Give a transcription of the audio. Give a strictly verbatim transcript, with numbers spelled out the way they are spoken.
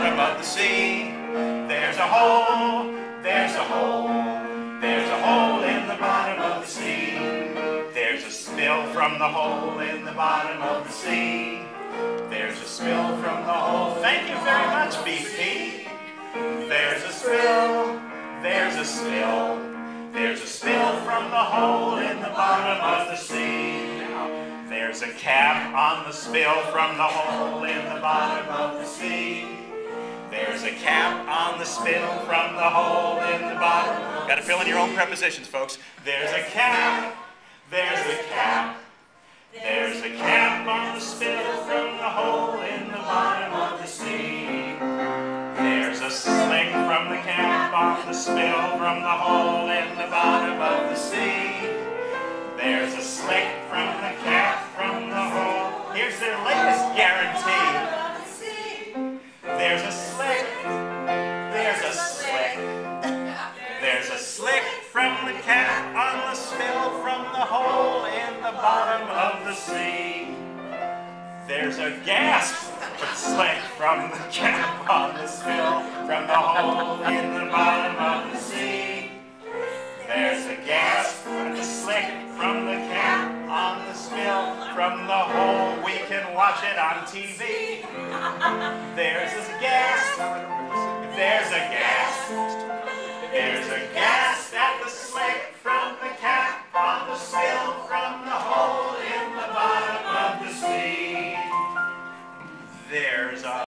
bottom of the sea. There's a hole, there's a hole, there's a hole in the bottom of the sea. There's a spill from the hole in the bottom of the sea. There's a spill from the hole. Thank you very much, B P. There's a spill, there's a spill, there's a spill from the hole in the bottom of the sea. There's a cap on the spill from the hole in the bottom of the sea. There's a cap on the spill from the hole in the bottom. Got to fill in your own prepositions, folks. There's a cap, there's a cap, there's a cap on the spill from the hole in the bottom of the sea. There's a slick from the cap on the spill from the hole in the bottom of the sea. There's a slick from the cap from the hole. Here's their latest guarantee. There's a slick, there's a slick, there's a slick from the cap on the spill from the hole in the bottom of the sea. There's a gasp slick from the cap on the spill from the hole in the bottom of the sea. There's a gasp and a slick from the cap on the spill from the hole. We can watch it on T V. There's a gasp, there's a gasp,